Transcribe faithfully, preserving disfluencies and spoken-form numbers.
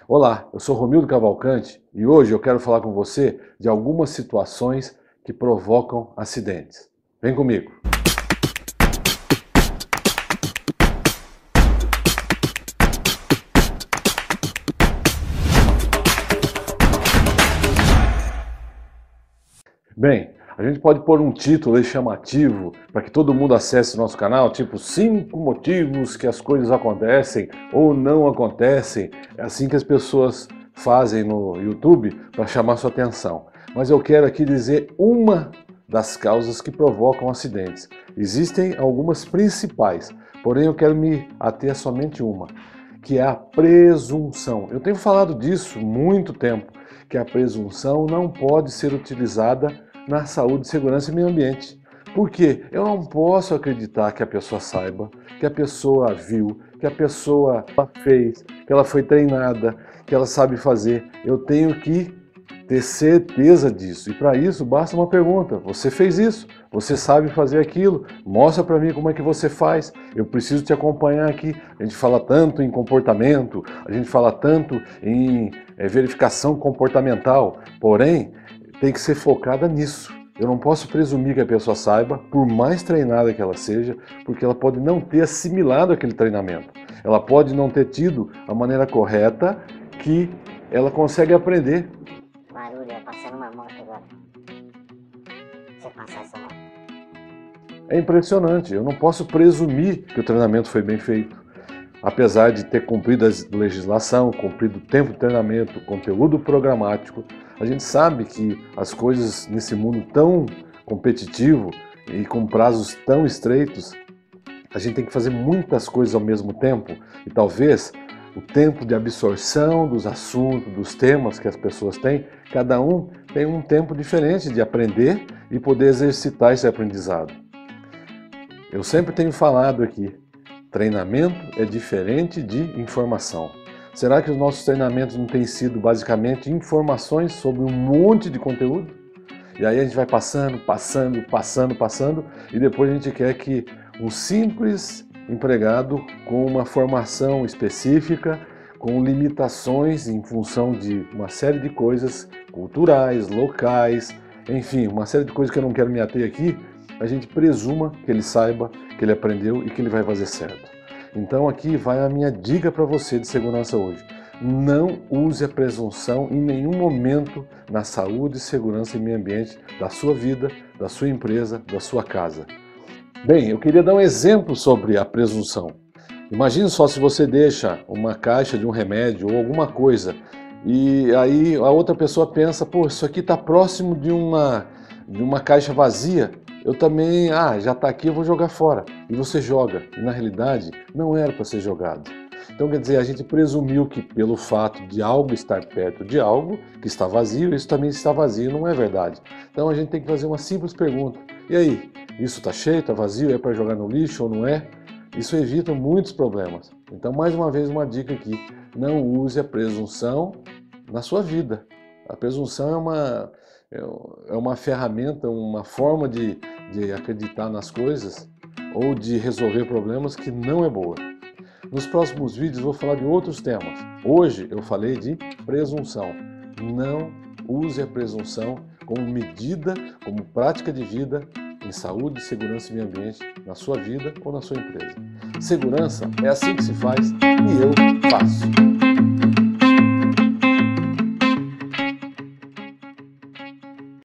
Olá, eu sou Romildo Cavalcante e hoje eu quero falar com você de algumas situações que provocam acidentes. Vem comigo! Bem, a gente pode pôr um título aí chamativo para que todo mundo acesse o nosso canal, tipo cinco motivos que as coisas acontecem ou não acontecem. É assim que as pessoas fazem no YouTube para chamar sua atenção. Mas eu quero aqui dizer uma das causas que provocam acidentes. Existem algumas principais, porém eu quero me ater a somente uma, que é a presunção. Eu tenho falado disso há muito tempo, que a presunção não pode ser utilizada na saúde, segurança e meio ambiente. Por quê? Eu não posso acreditar que a pessoa saiba, que a pessoa viu, que a pessoa fez, que ela foi treinada, que ela sabe fazer. Eu tenho que ter certeza disso. E para isso basta uma pergunta: você fez isso? Você sabe fazer aquilo? Mostra para mim como é que você faz. Eu preciso te acompanhar aqui. A gente fala tanto em comportamento, a gente fala tanto em é, verificação comportamental, porém tem que ser focada nisso. Eu não posso presumir que a pessoa saiba, por mais treinada que ela seja, porque ela pode não ter assimilado aquele treinamento. Ela pode não ter tido a maneira correta que ela consegue aprender. Barulho, passando uma moto agora. Você passar essa moto. É impressionante, eu não posso presumir que o treinamento foi bem feito. Apesar de ter cumprido a legislação, cumprido o tempo de treinamento, conteúdo programático, a gente sabe que as coisas nesse mundo tão competitivo e com prazos tão estreitos, a gente tem que fazer muitas coisas ao mesmo tempo e talvez o tempo de absorção dos assuntos, dos temas que as pessoas têm, cada um tem um tempo diferente de aprender e poder exercitar esse aprendizado. Eu sempre tenho falado aqui, treinamento é diferente de informação. Será que os nossos treinamentos não têm sido basicamente informações sobre um monte de conteúdo? E aí a gente vai passando, passando, passando, passando e depois a gente quer que um simples empregado com uma formação específica, com limitações em função de uma série de coisas culturais, locais, enfim, uma série de coisas que eu não quero me ater aqui, a gente presuma que ele saiba, que ele aprendeu e que ele vai fazer certo. Então aqui vai a minha dica para você de segurança hoje. Não use a presunção em nenhum momento na saúde, segurança e meio ambiente da sua vida, da sua empresa, da sua casa. Bem, eu queria dar um exemplo sobre a presunção. Imagine só se você deixa uma caixa de um remédio ou alguma coisa e aí a outra pessoa pensa, pô, isso aqui está próximo de uma, de uma caixa vazia, eu também, ah, já está aqui, eu vou jogar fora. E você joga, e na realidade não era para ser jogado. Então quer dizer, a gente presumiu que pelo fato de algo estar perto de algo que está vazio, isso também está vazio, não é verdade. Então a gente tem que fazer uma simples pergunta: e aí, isso está cheio, está vazio, é para jogar no lixo ou não é? Isso evita muitos problemas. Então mais uma vez uma dica aqui, não use a presunção na sua vida. A presunção é uma, é uma ferramenta, uma forma de, de acreditar nas coisas ou de resolver problemas que não é boa. Nos próximos vídeos vou falar de outros temas. Hoje eu falei de presunção. Não use a presunção como medida, como prática de vida em saúde, segurança e meio ambiente na sua vida ou na sua empresa. Segurança é assim que se faz e eu faço.